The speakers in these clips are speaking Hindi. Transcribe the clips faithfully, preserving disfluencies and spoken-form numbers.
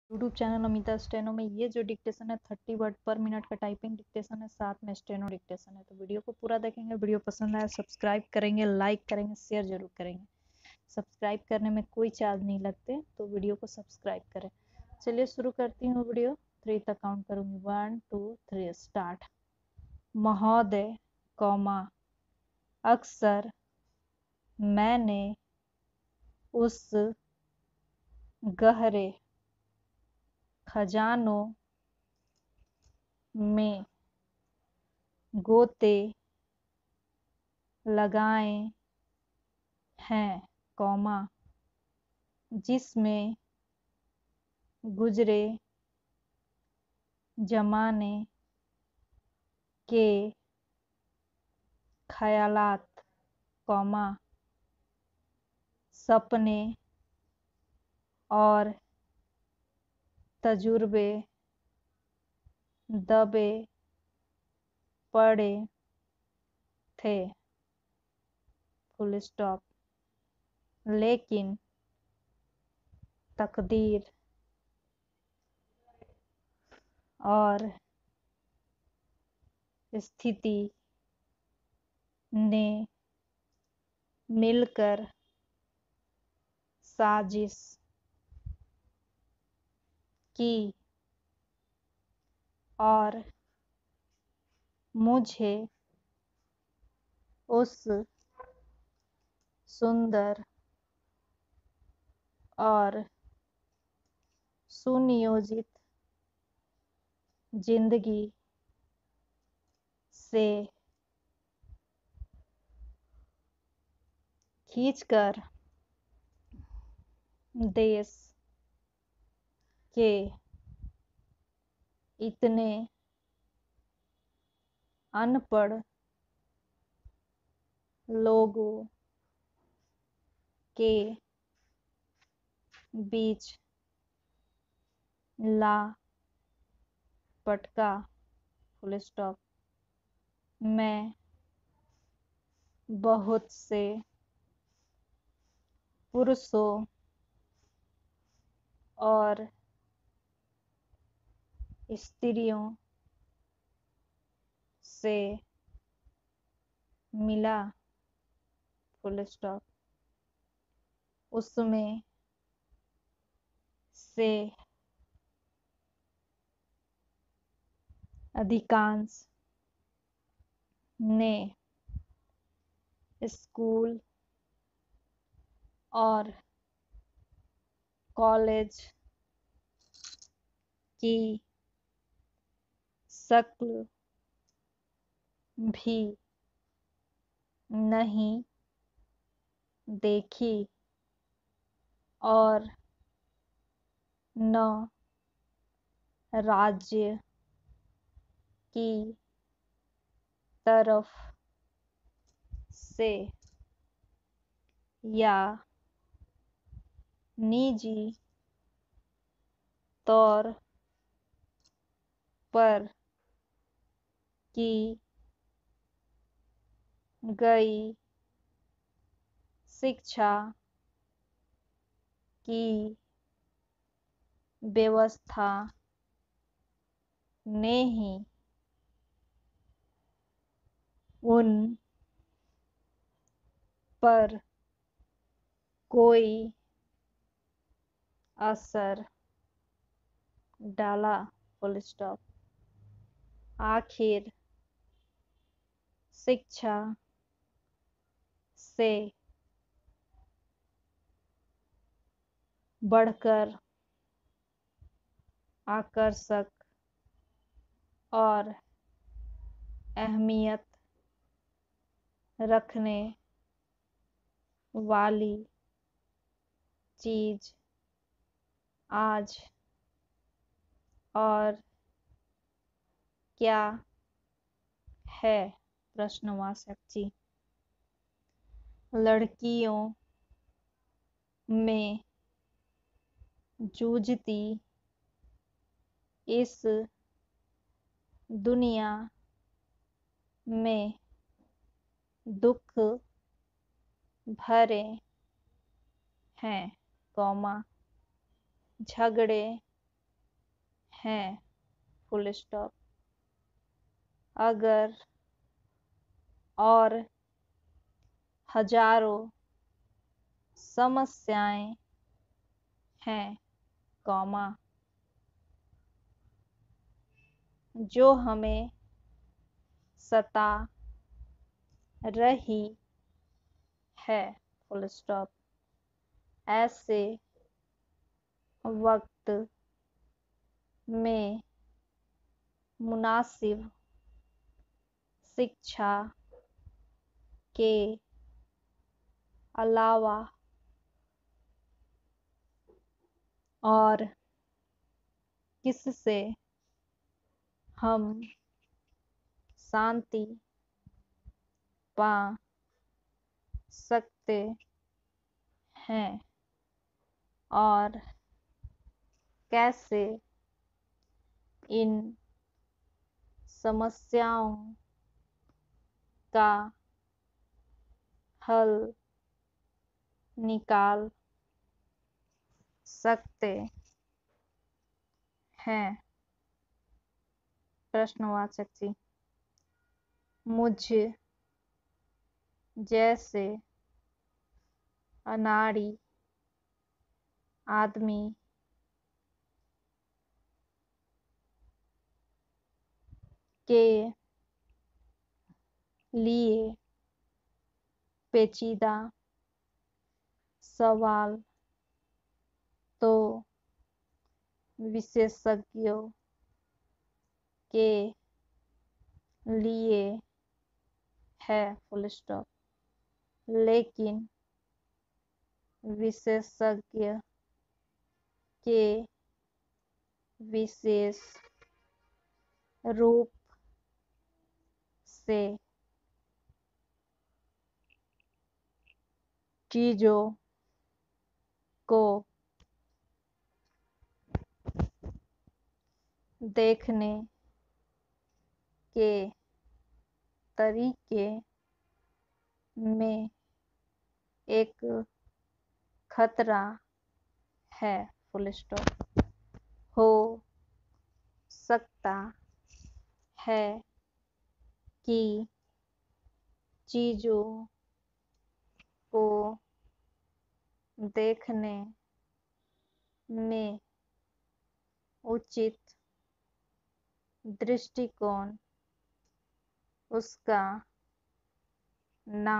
यूट्यूब चैनल अमिता स्टेनो में ये जो डिक्टेशन है थर्टी वर्ड पर मिनट का टाइपिंग डिक्टेशन है, साथ में स्टेनो डिक्टेशन है। तो वीडियो को पूरा देखेंगे। वीडियो पसंद आए सब्सक्राइब करेंगे, लाइक करेंगे, शेयर जरूर करेंगे। सब्सक्राइब करने में कोई चार्ज नहीं लगते, तो वीडियो को सब्सक्राइब करें। चलिए शुरू करती हूँ वीडियो। थ्री तक काउंट करूँगी। One two three start. महोदय कौमा अक्सर मैंने उस गहरे खजानों में गोते लगाए हैं, कौमा जिसमें गुजरे जमाने के ख्यालात, कौमा सपने और तजुर्बे दबे पड़े थे, फुल स्टॉप। लेकिन तकदीर और स्थिति ने मिलकर साजिश की और मुझे उस सुंदर और सुनियोजित जिंदगी से खींचकर देश के इतने अनपढ़ लोगों के बीच ला पटका, फुल स्टॉप। मैं बहुत से पुरुषों और स्त्रियों से मिला, फुल स्टॉप। उसमें से अधिकांश ने स्कूल और कॉलेज की शक्ल भी नहीं देखी और न राज्य की तरफ से या निजी तौर पर की गई शिक्षा की व्यवस्था ने ही उन पर कोई असर डाला, फुल स्टॉप। आखिर शिक्षा से बढ़कर आकर्षक और अहमियत रखने वाली चीज आज और क्या है, प्रश्नवाचक जी। लड़कियों में जूझती इस दुनिया में दुख भरे हैं, कौमा झगड़े हैं, फुल स्टॉप। अगर और हजारों समस्याएं हैं, कॉमा, जो हमें सता रही है, फुल स्टॉप। ऐसे वक्त में मुनासिब शिक्षा के अलावा और किससे हम शांति पा सकते हैं और कैसे इन समस्याओं का हल निकाल सकते हैं। प्रश्नवाचक जी, मुझ जैसे अनाड़ी आदमी के लिए पेचीदा सवाल तो विशेषज्ञों के लिए है, फुल स्टॉप। लेकिन विशेषज्ञ के विशेष रूप से चीजों को देखने के तरीके में एक खतरा है, फुल स्टॉप। हो सकता है कि चीजों को देखने में उचित दृष्टिकोण उसका ना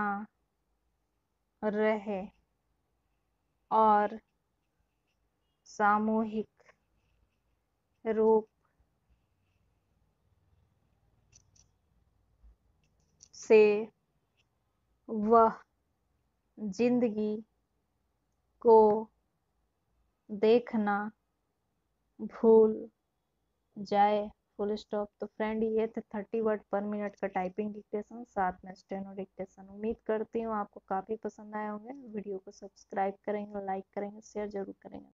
रहे और सामूहिक रूप से वह जिंदगी को देखना भूल जाए, फुल स्टॉप। तो फ्रेंड, ये थे थर्टी वर्ड पर मिनट का टाइपिंग डिक्टेशन, साथ में स्टेनो डिक्टेशन। उम्मीद करती हूँ आपको काफ़ी पसंद आए होंगे। वीडियो को सब्सक्राइब करेंगे, लाइक करेंगे, शेयर जरूर करेंगे।